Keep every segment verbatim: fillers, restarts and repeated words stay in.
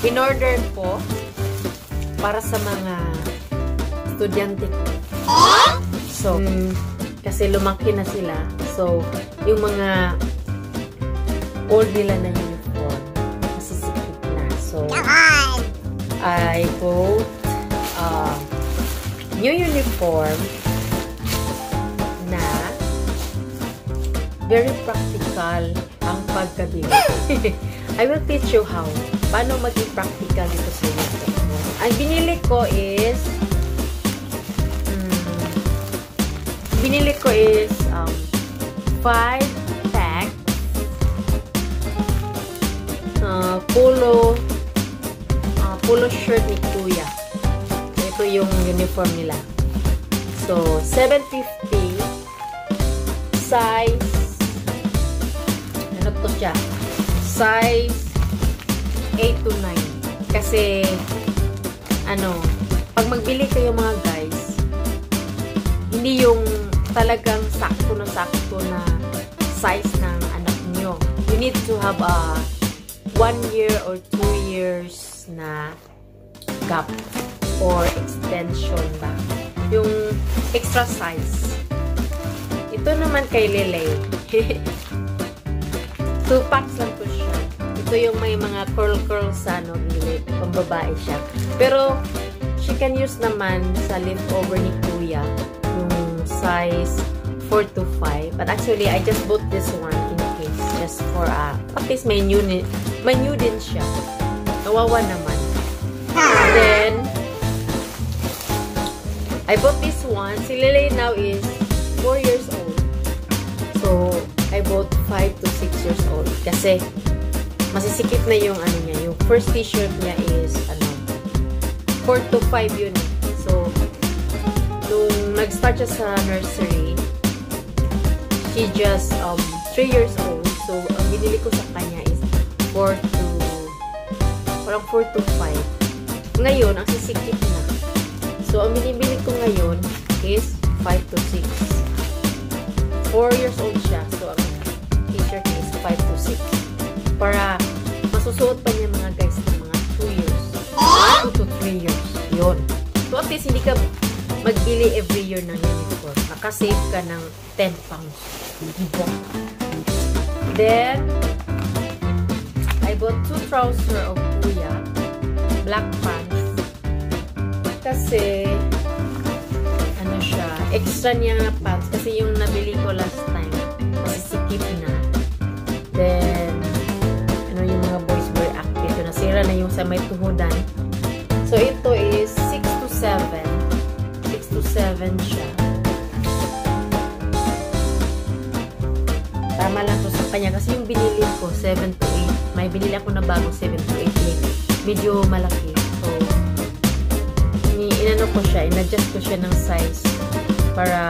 in-order ko para sa mga estudyante ko. So, mm, kasi lumaki na sila. So, yung mga old nila na uniform, masisikip na. So, I bought uh, new uniform na very practical ang pagkabili. I will teach you how. Paano maging practical ito sa uniform. Ang binili ko is um, binili ko is um, five packs uh, polo uh, polo shirt ni Kuya. Ito yung uniform nila. So, seven fifty size ano to siya? Size eight to nine. Kasi ano, pag magbili kayo mga guys, hindi yung talagang sakto na sakto na size ng anak nyo. You need to have a one year or two years na gap or extension ba. Yung extra size. Ito naman kay Lele. Two packs lang po siya. Ito yung may mga curl-curl sa ano, pambabae siya. Pero, she can use naman sa leftover ni Kuya, yung size four to five. But actually, I just bought this one in case, just for a, uh, at least may new, may new din siya. Kawawa naman. And then, I bought this one. Si Lele now is four years old. So, I bought five to six years old. Kasi, masisikip na yung ano niya. Yung first t-shirt niya is, ano, four to five yun. So, nung nag-start siya sa nursery, she just, um, three years old. So, ang binili ko sa kanya is four to, parang four to five. Ngayon, ang sisikip na. So, ang binibili ko ngayon is five to six. four years old siya. So, ang t-shirt is five to six. Para masusuot pa niya mga guys ng mga two years. two to three years. Yun. So, at least hindi ka magbili every year ng uniform. Nakasave ka ng ten pounds. Diba? Then, I bought two trousers of Kuya. Black pants. Kasi, ano siya, extra niya na pants. Kasi yung nabili ko last time, masisikip na. Then, ano yung mga boys were active. So, nasira na yung sa may tuhudan. So, ito is six to seven. six to seven siya. Tama lang to sa kanya. Kasi yung binili ko, seven to eight. May binili ako na bago, seven to eight. Medyo malaki. So, inano ko siya, in-adjust ko siya ng size para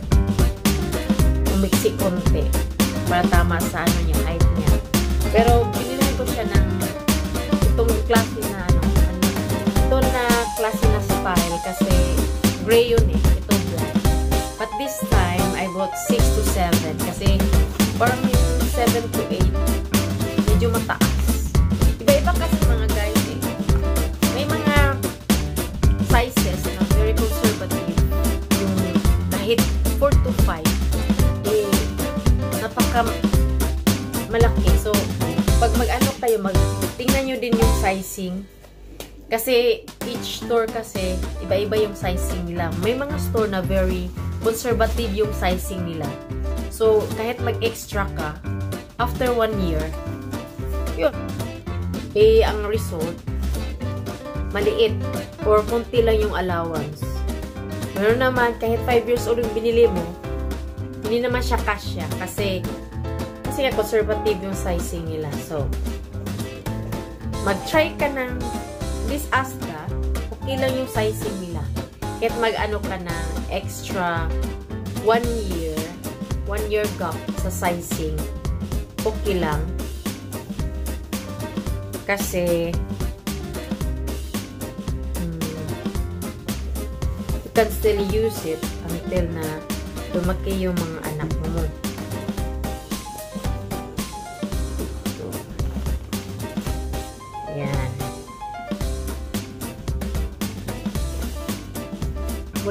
umiksi konti. Para tama sa ano niya, height niya. Pero, binili ko siya ng itong klase na ano, ano ito na klase na style kasi gray yun eh. Ito black. But this time, I bought six to seven kasi parang yung seven to eight medyo mataas. Iba-iba kasi mga guys eh. May mga sizes na very conservative. Yung kahit four to five eh, napaka malaki. So, pag mag-ano kayo, mag tingnan nyo din yung sizing. Kasi, each store kasi, iba-iba yung sizing nila. May mga store na very conservative yung sizing nila. So, kahit mag-extra ka, after one year, yun. Eh, ang result, maliit or konti lang yung allowance. Meron naman, kahit five years old yung binili mo, hindi naman siya kasya kasi kasi nga conservative yung sizing nila. So, mag-try ka ng this Asta, okay lang yung sizing nila. Kahit mag-ano ka ng extra one year, one year gap sa sizing, okay lang. Kasi, can still use it until na lumaki yung mga anak mo. Yan.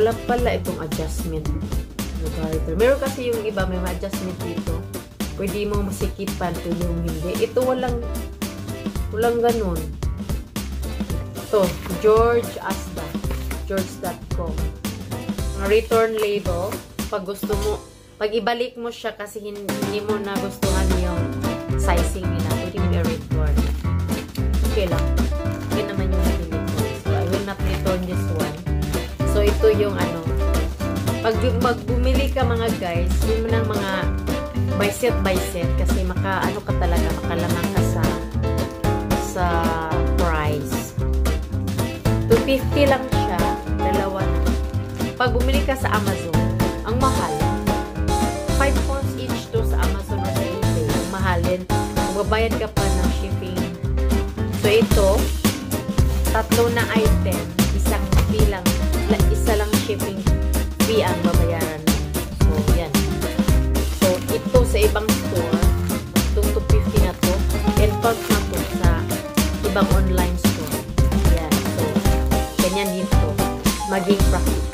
wala pala itong adjustment. Divider. Meron kasi yung iba, may adjustment dito. Pwede mo masikipan to yung hindi. Ito walang, walang ganun. Ito, George Asda. George dot com. Return label. Pag gusto mo, pag ibalik mo siya kasi hindi, hindi mo nagustuhan yung sizing nila, pwede mo i-return. Okay lang. Yun naman yung nabili ko. So, I will not return this one. So, ito yung ano. Pag magbumili ka mga guys, yun mo ng mga by set by set kasi maka, ano ka talaga, makalamang ka sa sa price. two fifty lang siya. Dalawa na. Pag bumili ka sa Amazon, ang mahal. five pounds each to sa Amazon o sa eBay. Ang mahalin. Magbabayad ka pa ng shipping. So, ito, tatlo na item, isang fee lang, isa lang shipping fee ang babayaran. So, yan. So, ito sa ibang store, itong two fifty na to, ten pounds na to sa ibang online store. Yan. So, ganyan dito. Maging practical.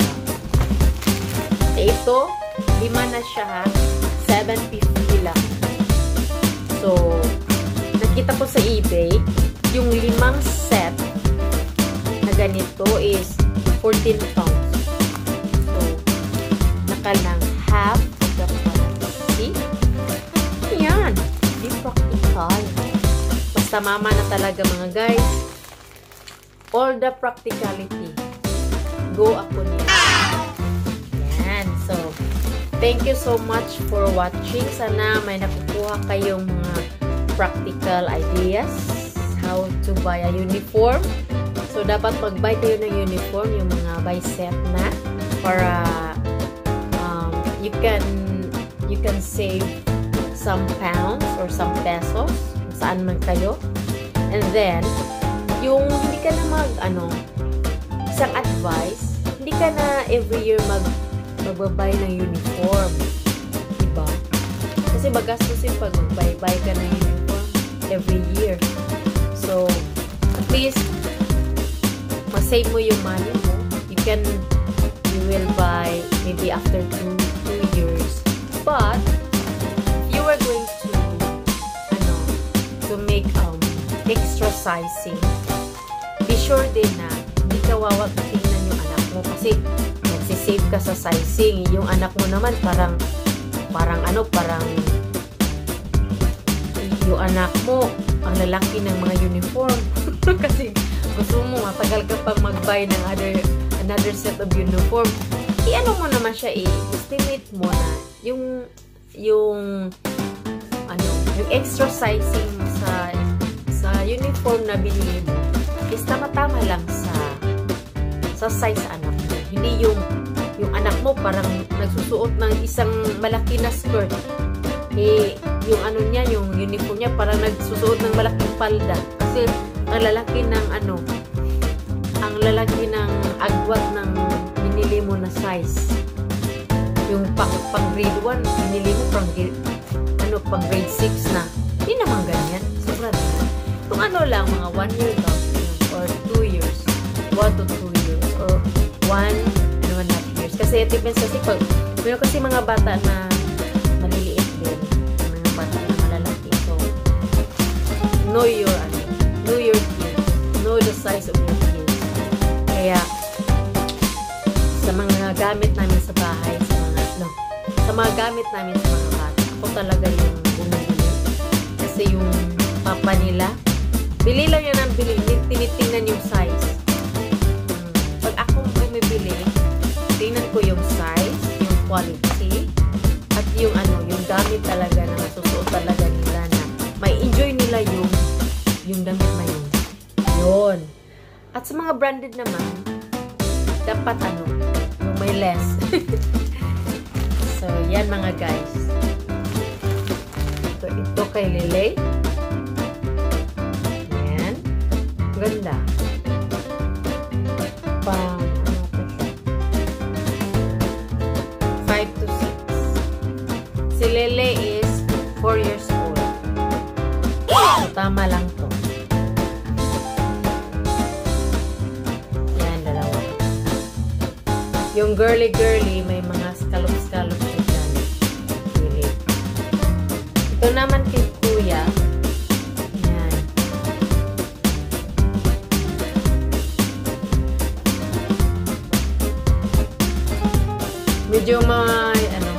Ito, lima na siya ha. seven fifty lang. So, nakita ko sa eBay, yung limang set na ganito is fourteen pounds. So, nakalang half the price. See? Yan. Di practical. Basta mama na talaga mga guys. All the practicality. Go ako niya. Yan. So, thank you so much for watching. Sana may nakukuha kayong mga practical ideas how to buy a uniform. So, dapat mag-buy kayo ng uniform, yung mga buy set na para um, you can you can save some pounds or some pesos kung saan man kayo. And then, yung hindi ka na mag, ano, isang advice, hindi ka na every year mag magbabay ng uniform. Diba? Kasi magastusin pag magbay-buy ka ng uniform every year. So, at least, masave mo yung money mo. You can, you will buy maybe after two, two years. But, if you are going to, ano, to make um, extra sizing, be sure din na hindi ka wawag tingnan yung anak mo. Kasi, nagsisave ka sa sizing. Yung anak mo naman, parang, parang ano, parang, yung anak mo, ang lalaki ng mga uniform. Kasi gusto mo matagal ka pang mag-buy ng other, another set of uniform. I-ano mo naman siya, i-estimate mo na yung yung ano, yung extra sizing sa sa uniform na binili mo is tama-tama lang sa sa size anak mo. Hindi yung yung anak mo parang nagsusuot ng isang malaki na skirt. Eh, yung ano niya, yung uniform niya, parang nagsusuot ng malaking palda. Kasi, ang lalaki ng ano, ang lalaki ng agwat ng binili mo na size. Yung pang, pang grade one, binili mo pang, ano, pang grade six na. Hindi naman ganyan. Sobrang na. Kung ano lang, mga one year gap, or two years, one to two years, or one and one half years. Kasi, it depends kasi pag, meron kasi mga bata na maliliit din. Mga bata na malalaki. So, know your, ano, know your kids. Know the size of your kids. Kaya, sa mga gamit namin sa bahay, sa mga, no, sa mga gamit namin sa mga bata, ako talaga yung bumibili. Kasi yung papa nila, bili lang yan ang bili. Tinitingnan yung size. Hmm. Pag ako bumibili, tingnan ko yung size, yung quality, at yung ano, yung gamit talaga na masusuot talaga nila na may enjoy nila yung yung damit na yun. Yun. At sa mga branded naman, dapat ano, yung may less. So, yan mga guys. So, ito kay Lele. Yan. Ganda. Pang, ano ko siya? five to six. Si Lele is four years old. So, tama lang to. Yan, dalawa. Yung yung girly-girly, may mga scallop-scallop siya dyan. Gilid. Ito naman kay Kuya. Ayan. Medyo may, ano,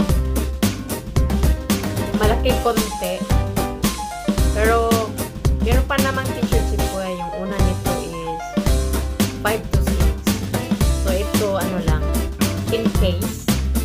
malaki konti. Pero, meron pa namang t-shirt si Kuya. Yung una nito is five to six. So, ito, ano lang, in case.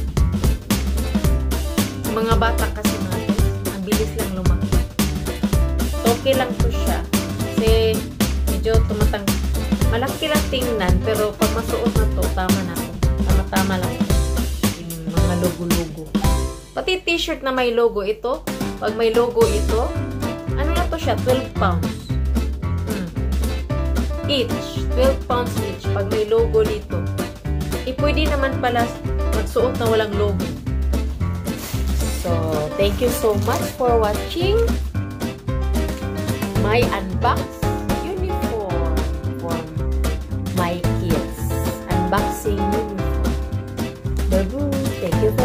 Mga bata kasi natin, ang bilis lang lumaki. So, okay lang to siya. Kasi, medyo tumatang, malaki lang tingnan, pero pag masuot na to, tama na to. Tama-tama lang ito. Yung mga logo-logo. Pati t-shirt na may logo ito, pag may logo ito, ano na to siya? twelve pounds. Hmm. Each. twelve pounds each. Pag may logo dito. Eh, pwede naman pala magsuot na walang logo. So, thank you so much for watching my unbox uniform for my kids. Unboxing uniform. Babu, thank you for